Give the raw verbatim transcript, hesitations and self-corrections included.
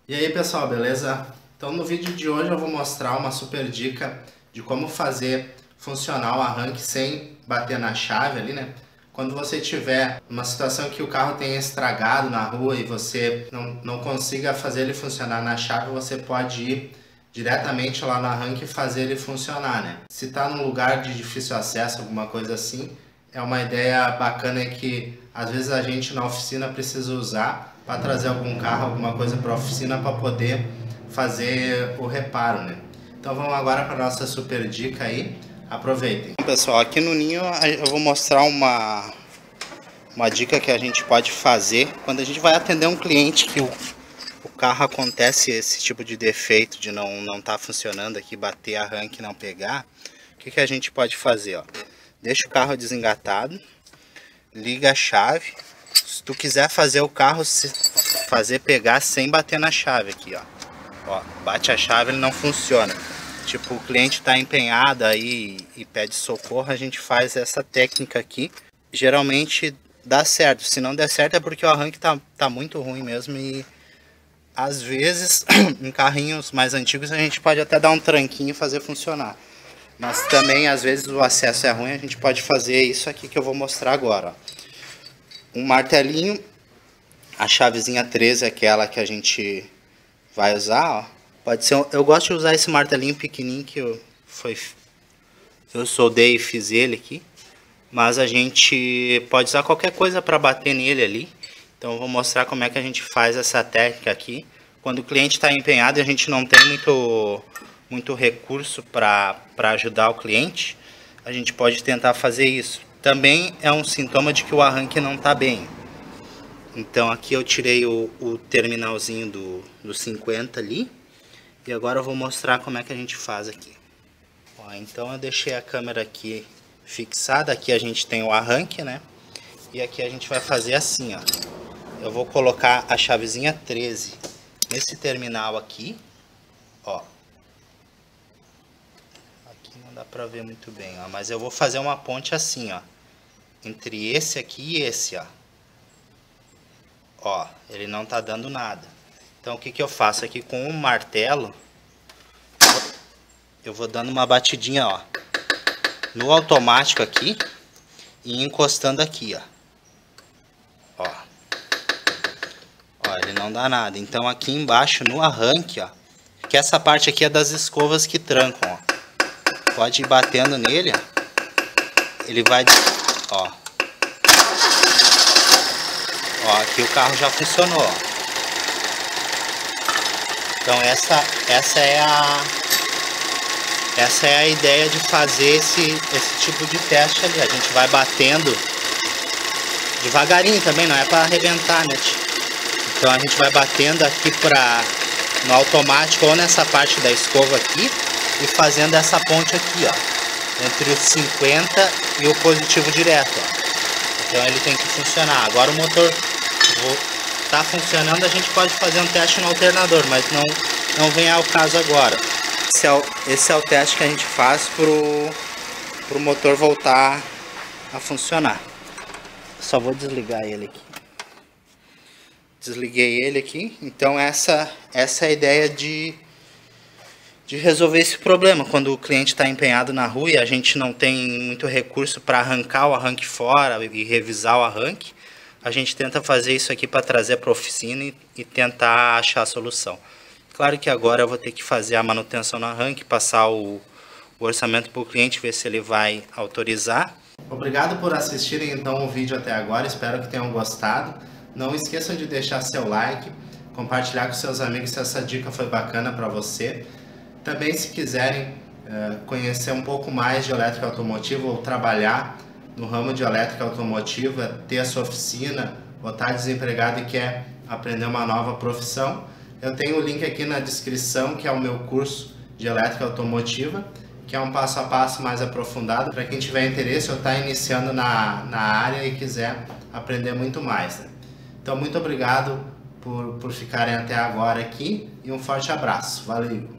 E aí pessoal, beleza? Então no vídeo de hoje eu vou mostrar uma super dica de como fazer funcionar o arranque sem bater na chave ali, né? Quando você tiver uma situação que o carro tenha estragado na rua e você não, não consiga fazer ele funcionar na chave, você pode ir diretamente lá no arranque e fazer ele funcionar, né? Se está num lugar de difícil acesso, alguma coisa assim, é uma ideia bacana que às vezes a gente na oficina precisa usar para trazer algum carro, alguma coisa para a oficina para poder fazer o reparo, né? Então vamos agora para a nossa super dica aí, aproveitem. Pessoal, aqui no Ninho eu vou mostrar uma, uma dica que a gente pode fazer quando a gente vai atender um cliente que o, o carro acontece esse tipo de defeito de não não tá funcionando aqui, bater arranque e não pegar. O que, que a gente pode fazer, ó? Deixa o carro desengatado, liga a chave. Se tu quiser fazer o carro se fazer pegar sem bater na chave aqui, ó. Ó, bate a chave, ele não funciona. Tipo, o cliente está empenhado aí e pede socorro, a gente faz essa técnica aqui. Geralmente dá certo. Se não der certo é porque o arranque tá, tá muito ruim mesmo. E às vezes, em carrinhos mais antigos, a gente pode até dar um tranquinho e fazer funcionar. Mas também, às vezes, o acesso é ruim, a gente pode fazer isso aqui que eu vou mostrar agora, ó. Um martelinho, a chavezinha treze é aquela que a gente vai usar, ó. Pode ser, eu gosto de usar esse martelinho pequenininho que eu, foi, eu soldei e fiz ele aqui. Mas a gente pode usar qualquer coisa para bater nele ali. Então eu vou mostrar como é que a gente faz essa técnica aqui. Quando o cliente está empenhado e a gente não tem muito, muito recurso para ajudar o cliente, a gente pode tentar fazer isso. Também é um sintoma de que o arranque não está bem. Então aqui eu tirei o, o terminalzinho do, do cinquenta ali. E agora eu vou mostrar como é que a gente faz aqui. Ó, então eu deixei a câmera aqui fixada. Aqui a gente tem o arranque, né? E aqui a gente vai fazer assim, ó. Eu vou colocar a chavezinha treze nesse terminal aqui. Ó. Aqui não dá pra ver muito bem, ó. Mas eu vou fazer uma ponte assim, ó. Entre esse aqui e esse, ó. Ó, ele não tá dando nada. Então o que que eu faço aqui com um martelo? Eu vou dando uma batidinha, ó, no automático aqui e encostando aqui, ó. Ó. Ó, ele não dá nada. Então aqui embaixo no arranque, ó, que essa parte aqui é das escovas que trancam, ó. Pode ir batendo nele, ó. Ele vai, ó. Ó, aqui o carro já funcionou, ó. Então essa, essa é a essa é a ideia de fazer esse, esse tipo de teste ali. A gente vai batendo devagarinho também, não é para arrebentar, né? Então a gente vai batendo aqui pra, no automático ou nessa parte da escova aqui e fazendo essa ponte aqui, ó, entre o cinquenta e o positivo direto, ó. Então ele tem que funcionar. Agora o motor tá funcionando, a gente pode fazer um teste no alternador, mas não, não vem ao caso agora. Esse é o, esse é o teste que a gente faz pro, pro motor voltar a funcionar. Só vou desligar ele aqui. Desliguei ele aqui. Então essa, essa é a ideia de, de resolver esse problema. Quando o cliente está empenhado na rua e a gente não tem muito recurso para arrancar o arranque fora e revisar o arranque, a gente tenta fazer isso aqui para trazer para a oficina e, e tentar achar a solução. Claro que agora eu vou ter que fazer a manutenção no arranque, passar o, o orçamento para o cliente, ver se ele vai autorizar. Obrigado por assistirem então o vídeo até agora, espero que tenham gostado. Não esqueçam de deixar seu like, compartilhar com seus amigos se essa dica foi bacana para você. Também, se quiserem uh, conhecer um pouco mais de elétrica automotiva ou trabalhar no ramo de elétrica automotiva, ter a sua oficina, ou estar desempregado e quer aprender uma nova profissão, eu tenho o link aqui na descrição, que é o meu curso de elétrica automotiva, que é um passo a passo mais aprofundado para quem tiver interesse ou está iniciando na, na área e quiser aprender muito mais, né? Então, muito obrigado por, por ficarem até agora aqui e um forte abraço. Valeu!